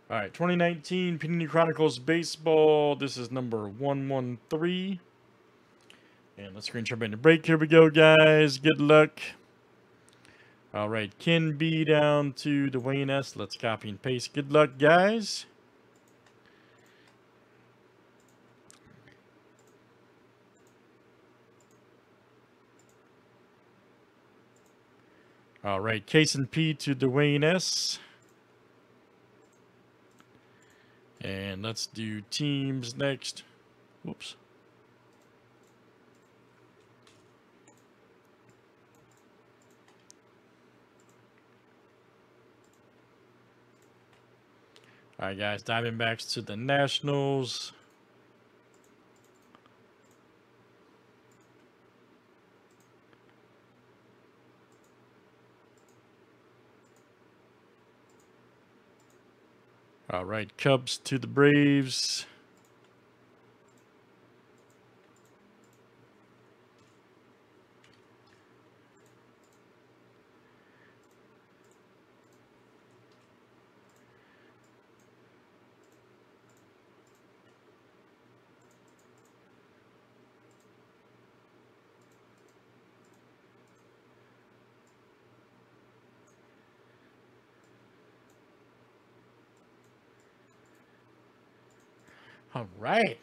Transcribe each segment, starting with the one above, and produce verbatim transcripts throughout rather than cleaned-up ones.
All right, twenty nineteen Panini Chronicles Baseball. This is number one one three. And let's screen share the break. Here we go, guys. Good luck. All right, Ken B down to Dwayne S. Let's copy and paste. Good luck, guys. All right, Case and P to Dwayne S. And let's do teams next. Whoops. All right, guys. Diamondbacks to the Nationals. All right, Cubs to the Braves. All right.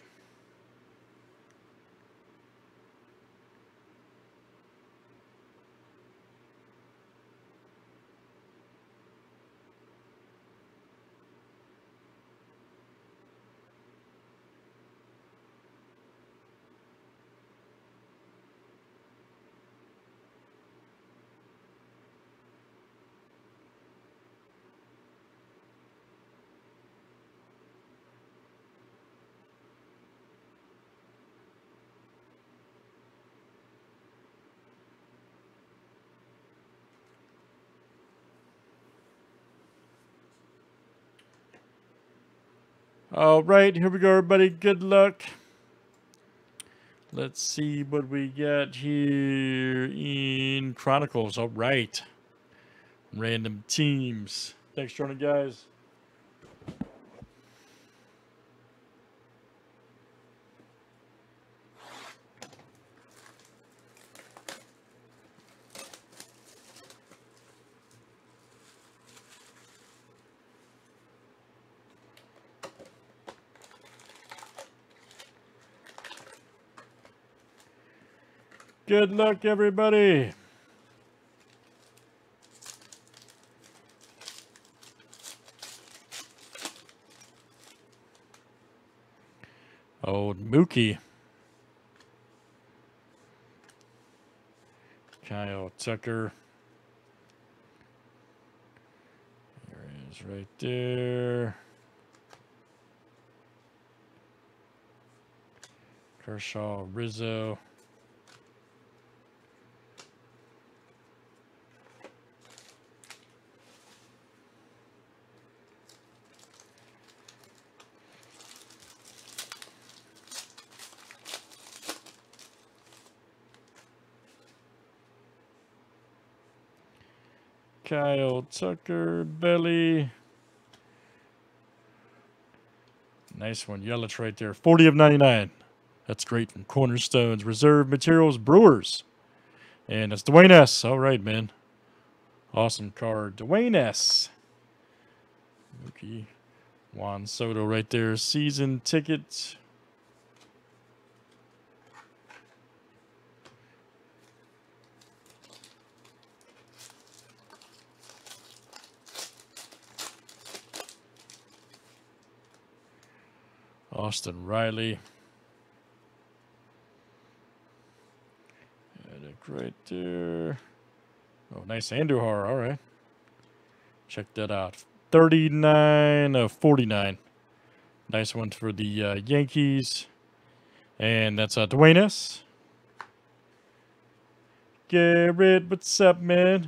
All right, here we go, everybody. Good luck. Let's see what we got here in Chronicles. All right. Random teams. Thanks for joining, guys. Good luck, everybody. Old Mookie. Kyle Tucker. There he is right there. Kershaw, Rizzo. Kyle Tucker, Belly. Nice one. Yelich right there. forty of ninety-nine. That's great from Cornerstones. Reserve Materials, Brewers. And it's Dwayne S. All right, man. Awesome card. Dwayne S. Mookie. Juan Soto right there. Season ticket. Austin Riley. Right there. Oh, nice Andujar. All right. Check that out. thirty-nine of forty-nine. Nice one for the uh, Yankees. And that's uh, Dwayne S. Garrett, what's up, man?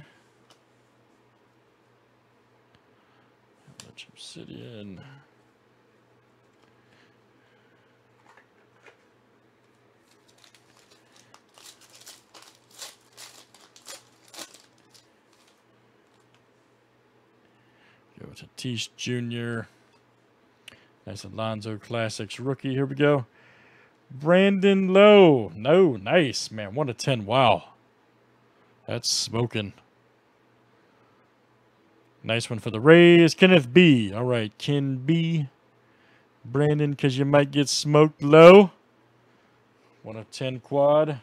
Let you sit in. Go to Tatis Junior Nice Alonzo Classics rookie. Here we go. Brandon Lowe. No, nice, man. one of ten. Wow. That's smoking. Nice one for the Rays. Kenneth B. All right, Ken B. Brandon, because you might get smoked low. one of ten quad.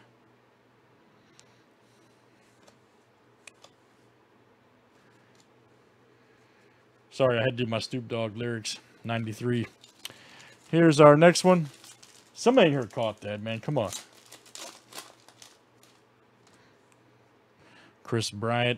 Sorry, I had to do my Snoop Dogg lyrics. ninety-three. Here's our next one. Somebody here caught that, man. Come on. Chris Bryant.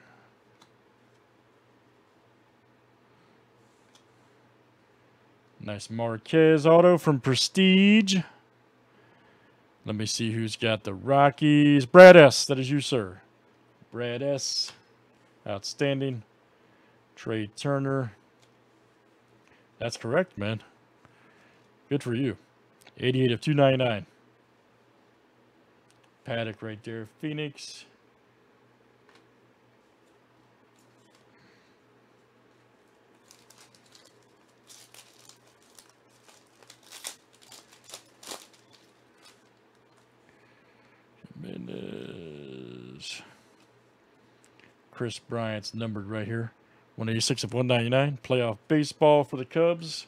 Nice Marquez auto from Prestige. Let me see who's got the Rockies. Brad S. That is you, sir. Brad S. Outstanding. Trey Turner. That's correct, man. Good for you. eighty-eight of two ninety-nine. Paddock right there. Phoenix. Jimenez. Chris Bryant's numbered right here. one eighty-six of one ninety-nine. Playoff baseball for the Cubs.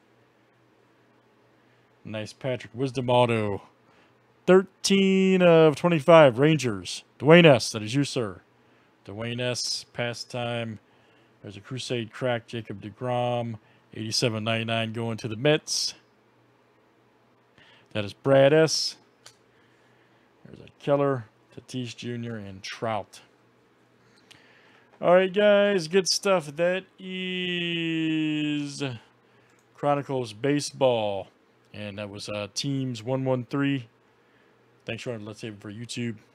Nice Patrick Wisdom auto. thirteen of twenty-five. Rangers. Dwayne S. That is you, sir. Dwayne S. Pastime. There's a Crusade crack. Jacob DeGrom. eighty-seven ninety-nine going to the Mets. That is Brad S. There's a Keller, Tatis Junior, and Trout. All right, guys. Good stuff. That is Chronicles Baseball. And that was uh, Teams one one three. Thanks for let's save it for YouTube.